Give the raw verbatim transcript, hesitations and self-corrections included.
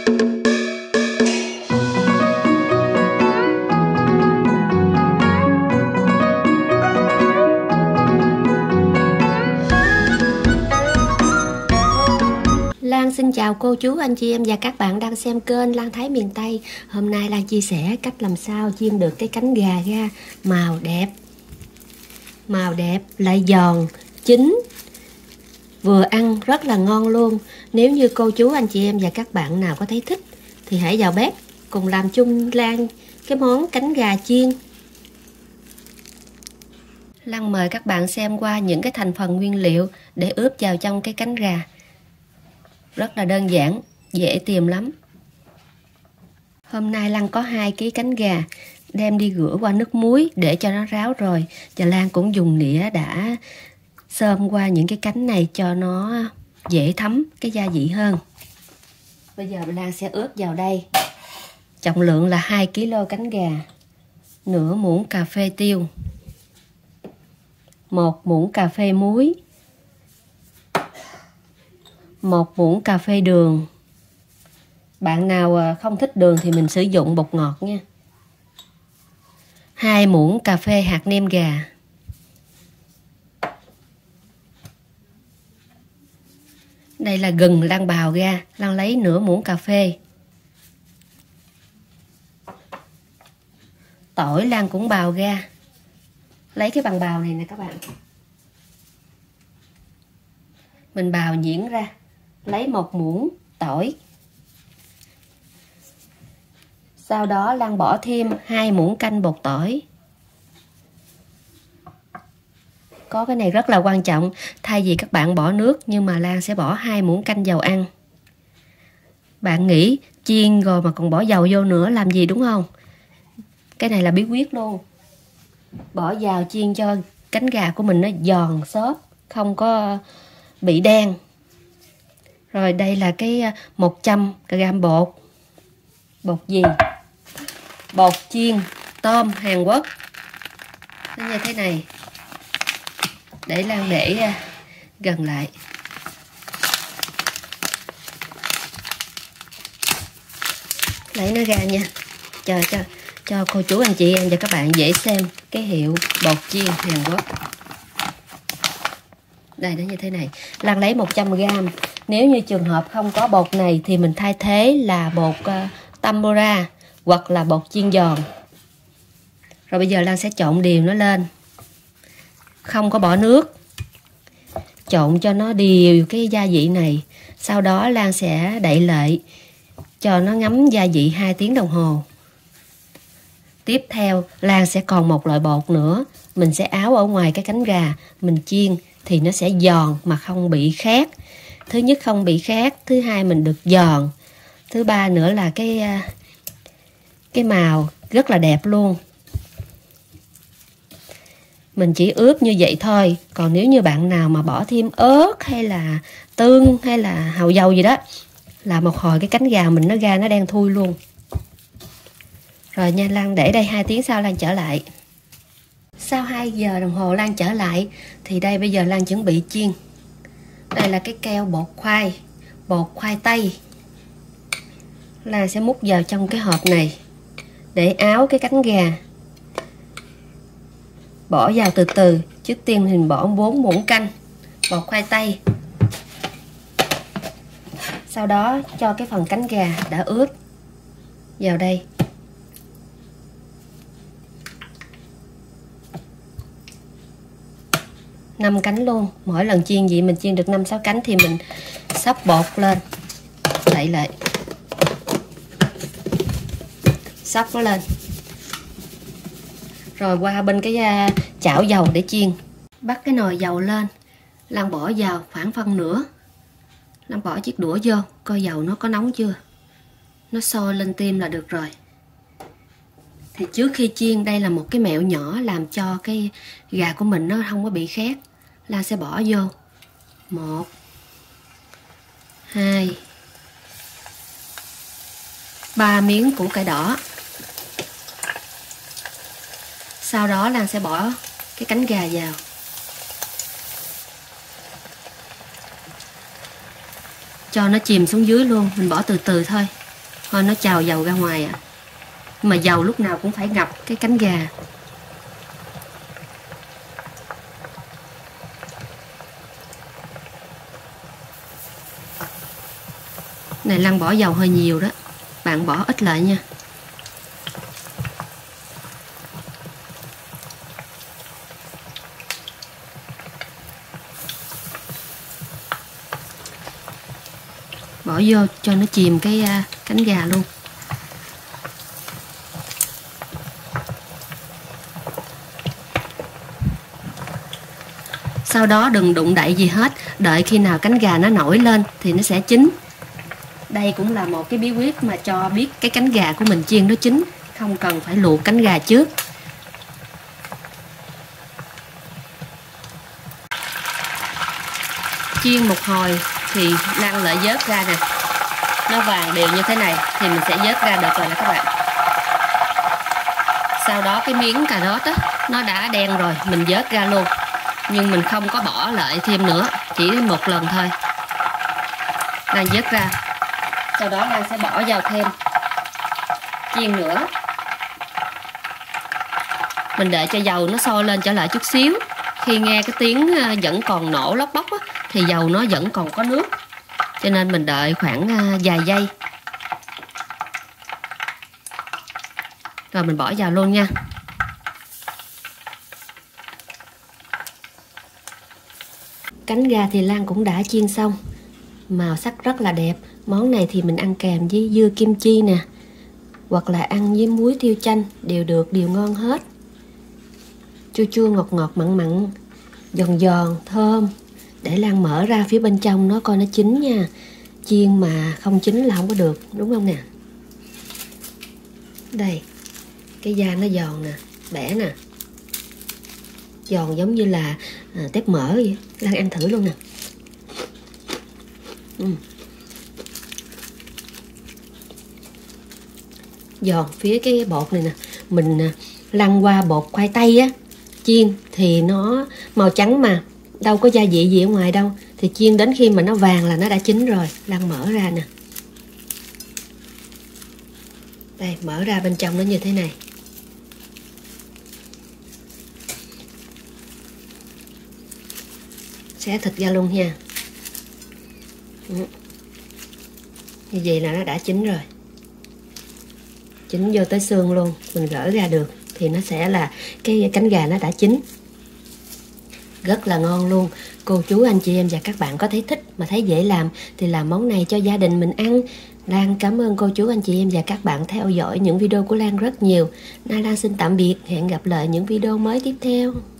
Lan xin chào cô chú, anh chị em và các bạn đang xem kênh Lan Thái miền Tây. Hôm nay Lan chia sẻ cách làm sao chiên được cái cánh gà ra màu đẹp. Màu đẹp lại giòn, chín, vừa ăn rất là ngon luôn. Nếu như cô chú, anh chị em và các bạn nào có thấy thích thì hãy vào bếp cùng làm chung Lan cái món cánh gà chiên. Lan mời các bạn xem qua những cái thành phần nguyên liệu để ướp vào trong cái cánh gà. Rất là đơn giản, dễ tìm lắm. Hôm nay Lan có hai ký cánh gà, đem đi rửa qua nước muối để cho nó ráo rồi. Và Lan cũng dùng nĩa đã xơm qua những cái cánh này cho nó dễ thấm cái gia vị hơn. Bây giờ Lan sẽ ướp vào đây. Trọng lượng là hai ki lô cánh gà, nửa muỗng cà phê tiêu, một muỗng cà phê muối, một muỗng cà phê đường. Bạn nào không thích đường thì mình sử dụng bột ngọt nha. Hai muỗng cà phê hạt nêm gà. Đây là gừng Lan bào ra, Lan lấy nửa muỗng cà phê. Tỏi Lan cũng bào ra, lấy cái bằng bào này nè các bạn. Mình bào nhuyễn ra, lấy một muỗng tỏi. Sau đó Lan bỏ thêm hai muỗng canh bột tỏi. Có cái này rất là quan trọng, thay vì các bạn bỏ nước nhưng mà Lan sẽ bỏ hai muỗng canh dầu ăn. Bạn nghĩ chiên rồi mà còn bỏ dầu vô nữa làm gì, đúng không? Cái này là bí quyết luôn. Bỏ vào chiên cho cánh gà của mình nó giòn xốp, không có bị đen. Rồi đây là cái một trăm gam bột. Bột gì? Bột chiên tôm Hàn Quốc. Nó như thế này. Để Lan để gần lại. Lấy nó ra nha. Chờ cho cho cô chú anh chị em và các bạn dễ xem cái hiệu bột chiên Hàn Quốc. Đây nó như thế này. Lan lấy một trăm gam. Nếu như trường hợp không có bột này thì mình thay thế là bột uh, tempura hoặc là bột chiên giòn. Rồi bây giờ Lan sẽ trộn đều nó lên. Không có bỏ nước. Trộn cho nó đều cái gia vị này. Sau đó Lan sẽ đậy lại cho nó ngấm gia vị hai tiếng đồng hồ. Tiếp theo Lan sẽ còn một loại bột nữa. Mình sẽ áo ở ngoài cái cánh gà. Mình chiên thì nó sẽ giòn mà không bị khét. Thứ nhất không bị khét, thứ hai mình được giòn, thứ ba nữa là cái cái màu rất là đẹp luôn. Mình chỉ ướp như vậy thôi. Còn nếu như bạn nào mà bỏ thêm ớt hay là tương hay là hàu dầu gì đó là một hồi cái cánh gà mình nó ra nó đen thui luôn. Rồi nha, Lan để đây hai tiếng sau Lan trở lại. Sau hai giờ đồng hồ Lan trở lại thì đây bây giờ Lan chuẩn bị chiên. Đây là cái keo bột khoai, bột khoai tây. Lan sẽ múc vào trong cái hộp này để áo cái cánh gà. Bỏ vào từ từ. Trước tiên mình bỏ bốn muỗng canh bột khoai tây. Sau đó cho cái phần cánh gà đã ướp vào đây. năm cánh luôn. Mỗi lần chiên vậy mình chiên được năm sáu cánh thì mình xóc bột lên. Đậy lại. Xóc nó lên. Rồi qua bên cái chảo dầu để chiên. Bắt cái nồi dầu lên. Lan bỏ vào khoảng phân nửa. Lan bỏ chiếc đũa vô, coi dầu nó có nóng chưa. Nó sôi lên tim là được rồi. Thì trước khi chiên, đây là một cái mẹo nhỏ làm cho cái gà của mình nó không có bị khét. Lan sẽ bỏ vô một, hai, ba miếng củ cải đỏ. Sau đó Lan sẽ bỏ cái cánh gà vào. Cho nó chìm xuống dưới luôn, mình bỏ từ từ thôi. Thôi nó trào dầu ra ngoài à. Nhưng mà dầu lúc nào cũng phải ngập cái cánh gà. Này Lan bỏ dầu hơi nhiều đó, bạn bỏ ít lại nha. Bỏ vô cho nó chìm cái uh, cánh gà luôn. Sau đó đừng đụng đậy gì hết, đợi khi nào cánh gà nó nổi lên thì nó sẽ chín. Đây cũng là một cái bí quyết mà cho biết cái cánh gà của mình chiên nó chín, không cần phải luộc cánh gà trước. Chiên một hồi thì Lan lại vớt ra nè, nó vàng đều như thế này thì mình sẽ vớt ra được rồi nè các bạn. Sau đó cái miếng cà rốt á, nó đã đen rồi, mình vớt ra luôn, nhưng mình không có bỏ lại thêm nữa, chỉ một lần thôi. Lan vớt ra, sau đó Lan sẽ bỏ vào thêm chiên nữa. Mình đợi cho dầu nó sôi lên trở lại chút xíu. Khi nghe cái tiếng vẫn còn nổ lóc bóc á, thì dầu nó vẫn còn có nước, cho nên mình đợi khoảng vài giây rồi mình bỏ vào luôn nha. Cánh gà thì Lan cũng đã chiên xong, màu sắc rất là đẹp. Món này thì mình ăn kèm với dưa kim chi nè, hoặc là ăn với muối tiêu chanh đều được, đều ngon hết. Chua chua ngọt ngọt mặn mặn, giòn giòn thơm. Để Lan mở ra phía bên trong nó coi nó chín nha. Chiên mà không chín là không có được, đúng không nè. Đây, cái da nó giòn nè, bẻ nè, giòn giống như là à, tép mỡ vậy. Lan ăn thử luôn nè. uhm. Giòn phía cái bột này nè. Mình lăn qua bột khoai tây á, chiên thì nó màu trắng mà đâu có gia vị gì ở ngoài đâu, thì chiên đến khi mà nó vàng là nó đã chín rồi. Lan mở ra nè, đây, mở ra bên trong nó như thế này. Xé thịt ra luôn nha. Như vậy là nó đã chín rồi, chín vô tới xương luôn. Mình gỡ ra được thì nó sẽ là cái cánh gà nó đã chín, rất là ngon luôn. Cô chú anh chị em và các bạn có thấy thích mà thấy dễ làm thì làm món này cho gia đình mình ăn. Lan cảm ơn cô chú anh chị em và các bạn theo dõi những video của Lan rất nhiều. Nay Lan xin tạm biệt, hẹn gặp lại những video mới tiếp theo.